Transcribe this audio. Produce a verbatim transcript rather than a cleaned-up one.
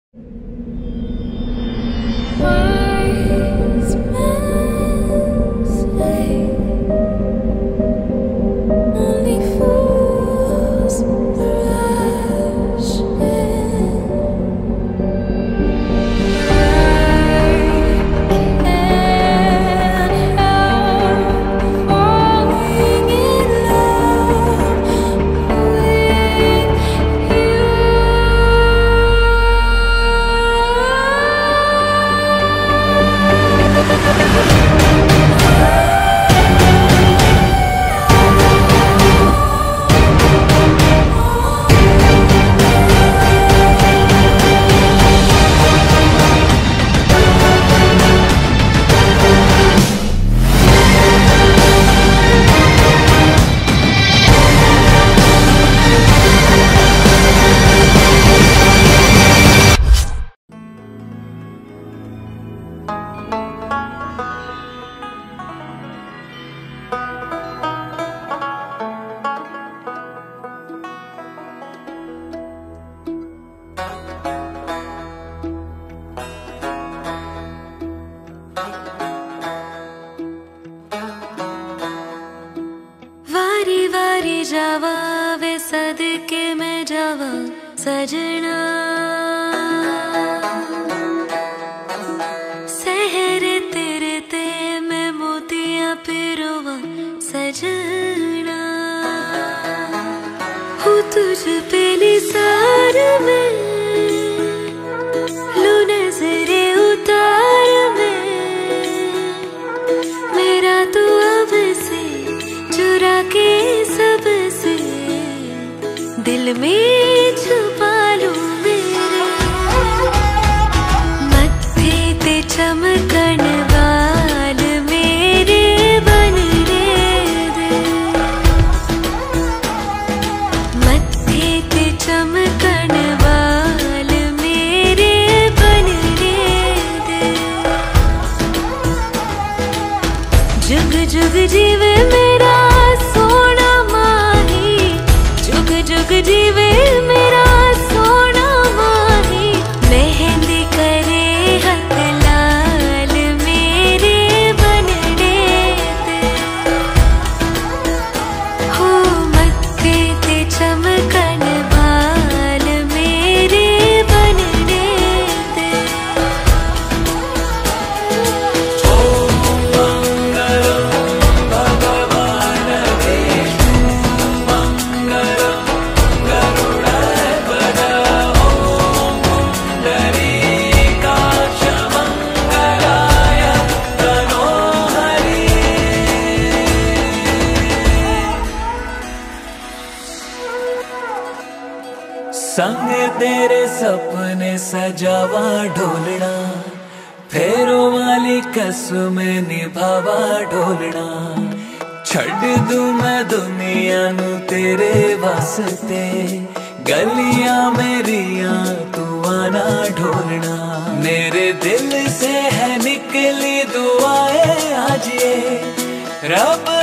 Wise men say only fools rush in. I can't help falling in love with वारी वारी जावा वे सदके में जावा सजना, सहर तेरे ते मैं मोतियां पिरोवा सजना, हूँ तुझ पे निसार में लू नजरे उतार में, मेरा तो अब से चुरा के सबसे दिल में छुपा लूं मेरे, मत्थे ते चमकन वाल मेरे बन रे दे, मत्थे ते चमकन वाल मेरे बन रे दे, जुग जुग जीवे मेरा सोना माही, जुग जुग जीवे मेरा सोना माही, मेहंदी करे हाथ लाल मेरे बनने दे, हो मत्थे ते चमकन बाल मेरे बनने दे। संग तेरे सपने सजावा ढोलना, फेरों वाली कसम निभावा ढोलना, छड़ दूं मैं दुनिया नू तेरे वास्ते, गलियां मेरियां तू आना ढोलना, मेरे दिल से है निकली दुआएं आज ये रब